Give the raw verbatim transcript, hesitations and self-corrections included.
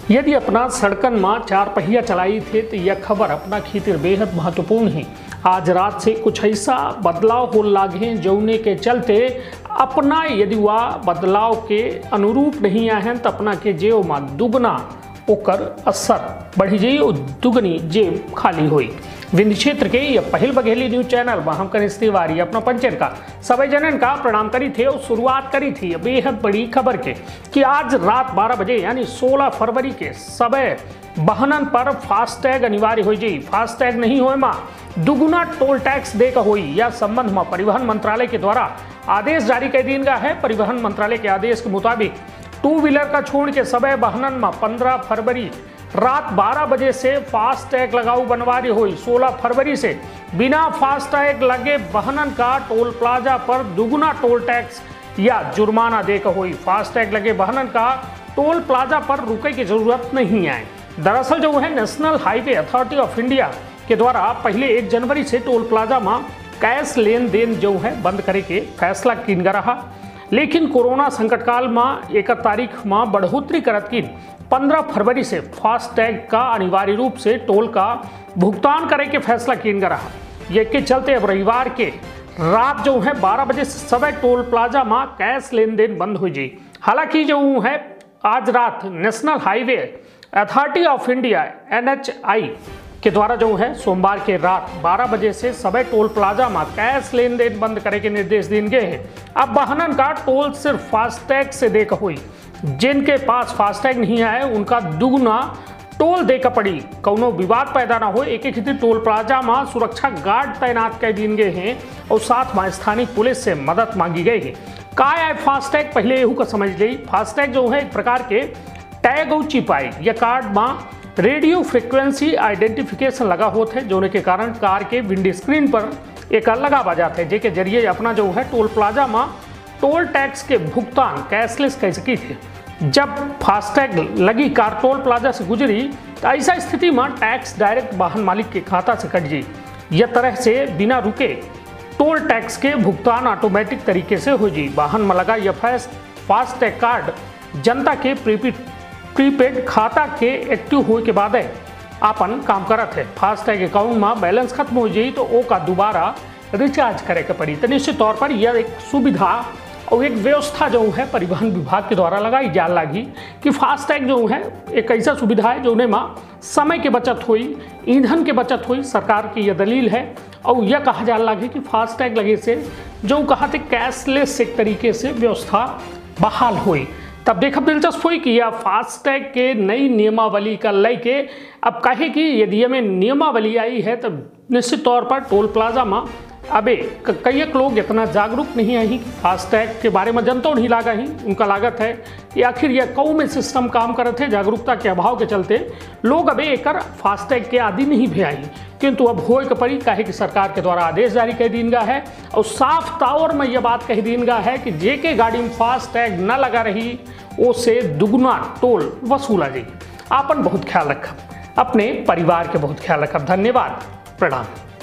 यदि अपना सड़कन में चार पहिया चलाई थे तो यह खबर अपना खातिर बेहद महत्वपूर्ण है। आज रात से कुछ ऐसा बदलाव हो लागे जौने के चलते अपना यदि वह बदलाव के अनुरूप नहीं आए तो अपना के जेब में दुगना ओकर असर बढ़ी जाई और दुगनी जेब खाली हुई। विंध्य क्षेत्र के यह पहल बघेली न्यूज चैनल में हम कनिष्ठ तिवारी अपना पंचन का सभी जनन का प्रणाम करी थे और शुरुआत करी थी बेहद बड़ी खबर के कि आज रात बारह बजे यानी सोलह फरवरी के सबे वाहनन पर फास्टैग अनिवार्य हो जाई। फास्टैग नहीं होए मा दुगुना टोल टैक्स दे का हुई। यह संबंध में परिवहन मंत्रालय के द्वारा आदेश जारी कर दिन का है। परिवहन मंत्रालय के आदेश के मुताबिक टू व्हीलर का छोड़ के सबे वाहनन में पंद्रह फरवरी रात बारह बजे से फास्टैग लगाऊ बनवारी हुई। सोलह फरवरी से बिना फास्टैग लगे वाहनन का टोल प्लाजा पर दुगुना टोल टैक्स या जुर्माना देकर हुई। फास्टैग लगे वाहनन का टोल प्लाजा पर रुके की जरूरत नहीं है। दरअसल जो है National Highway Authority of India के द्वारा पहले एक जनवरी से टोल प्लाजा में कैश लेन देन जो है बंद करे के फैसला किन गया रहा, लेकिन कोरोना संकट काल में एक तारीख में बढ़ोतरी करत की पंद्रह फरवरी से फास्टैग का अनिवार्य रूप से टोल का भुगतान करे के फैसला किन गया रहा। ये के चलते अब रविवार के रात जो है बारह बजे से सभी टोल प्लाजा में कैश लेन देन बंद हो जाए। हालांकि जो है आज रात National Highway Authority of India N H I के द्वारा जो है सोमवार के रात बारह बजे से सभी टोल प्लाजा में कैश लेन देन बंद करे के निर्देश दिए गए हैं। अब वाहनन का टोल सिर्फ फास्टैग से देकर हुई। जिनके पास फास्टैग नहीं आए उनका दुगुना टोल देकर पड़ी। कौनो विवाद पैदा ना हो एक एक टोल प्लाजा में सुरक्षा गार्ड तैनात कर दिए गए हैं और साथ में स्थानीय पुलिस से मदद मांगी गई है। का है फास्टैग पहले यहू का समझ ली। फास्टैग जो है एक प्रकार के टैग और चिप आई या कार्ड में रेडियो फ्रिक्वेंसी आइडेंटिफिकेशन लगा होता है, जोने के कारण कार के विंड स्क्रीन पर एक लगा जाता है, जेके जरिए अपना जो है टोल प्लाजा में टोल टैक्स के भुगतान कैशलेस कर सकी थे। जब फास्टैग लगी कार टोल प्लाजा से गुजरी तो ऐसा स्थिति में टैक्स डायरेक्ट वाहन मालिक के खाता से कट जाये। यह तरह से बिना रुके टोल टैक्स के भुगतान ऑटोमेटिक तरीके से हो जाये। वाहन में लगा यह फास्टैग कार्ड जनता के प्रीपेड प्रीपेड खाता के एक्टिव होने के बाद अपन काम करत है। फास्टैग अकाउंट में बैलेंस खत्म हो जाए तो ओ का दोबारा रिचार्ज करे के पड़ी। तो निश्चित तौर पर यह एक सुविधा और एक व्यवस्था जो है परिवहन विभाग के द्वारा लगाई जा लगी कि फास्टैग जो है एक ऐसा सुविधा है जो में समय की बचत हुई, ईंधन की बचत हुई। सरकार की यह दलील है और यह कहा जा लगी कि फास्टैग लगे से जो कहा थे कैशलेस एक तरीके से व्यवस्था बहाल हुई। तब देखा दिलचस्प हुई कि यह फास्टैग के नई नियमावली का लेके अब कहे कि यदि हमें नियमावली आई है तब निश्चित तौर पर टोल प्लाजा में अबे कई लोग इतना जागरूक नहीं है कि फास्टैग के बारे में जनता नहीं लागा ही। उनका लागत है कि आखिर यह कौ में सिस्टम काम करते हैं। जागरूकता के अभाव के चलते लोग अबे एक फास्टैग के आदि नहीं भी आई, किंतु अब हो के पड़ी काहे कि सरकार के द्वारा आदेश जारी कर दिन गया है और साफ तौर में यह बात कह दिन गया है कि जे के गाड़ी में फास्टैग न लगा रही उसे दुगुना टोल वसूला जाए। आपन बहुत ख्याल रखब, अपने परिवार के बहुत ख्याल रखब। धन्यवाद, प्रणाम।